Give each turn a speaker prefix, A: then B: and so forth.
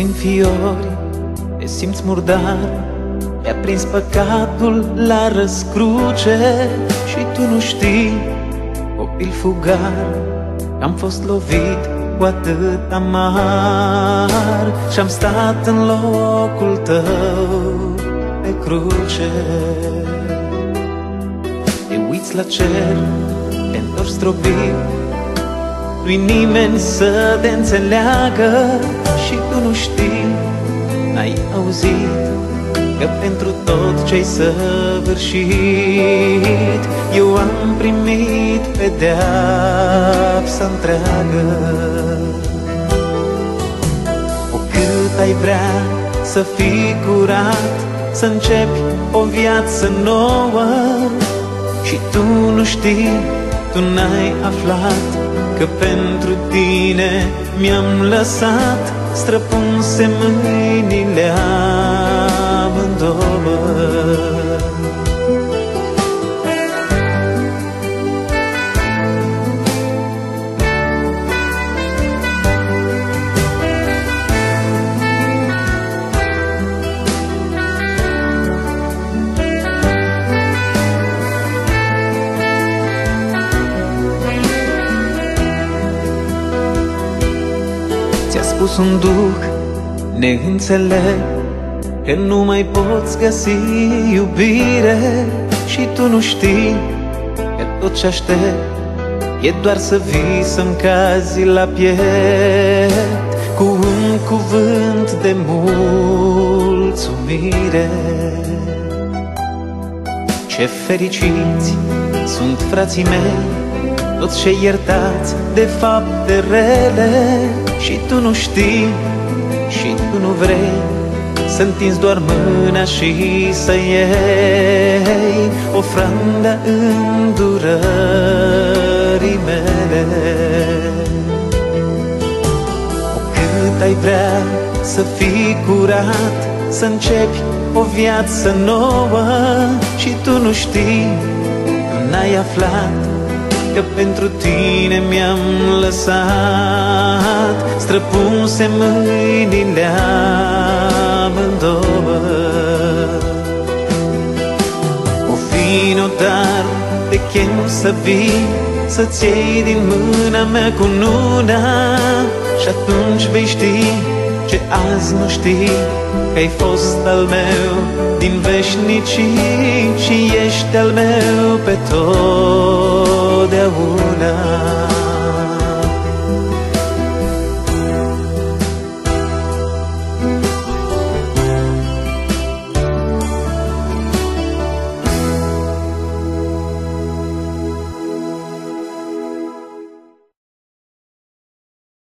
A: prin fiori, te simți murdar, te-a prins păcatul la răscruce și tu nu știi, copil fugar, că am fost lovit cu atât amar și-am stat în locul tău pe cruce. Te uiți la cer, te întorci zdrobit, nu-i nimeni să te înțeleagă și tu nu știi, n-ai auzit că pentru tot ce-ai săvârșit eu am primit pedeapsa întreagă. Cât ai vrea să fii curat, să începi o viață nouă și tu nu știi, tu n-ai aflat că pentru tine mi-am lăsat străpunse mâinile amândouă. Ți-a spus un duh neînțelept că nu mai poți găsi iubire și tu nu știi că tot ce aștept e doar să vii să-mi cazi la piept cu un cuvânt de mulțumire. Ce fericiți sunt frații mei, toți cei iertați de fapte rele și tu nu știi și tu nu vrei să întinzi doar mâna și să iei ofranda îndurării mele. Cât ai vrea să fii curat, să începi o viață nouă și tu nu știi, tu n-ai aflat că pentru tine mi-am lăsat străpunse mâinile amândouă. O vino, dar te chem să vii, să-ți iei din mâna mea cununa și atunci vei ști ce azi nu știi, că ai fost al meu din veșnicii și ești al meu pe totdeauna.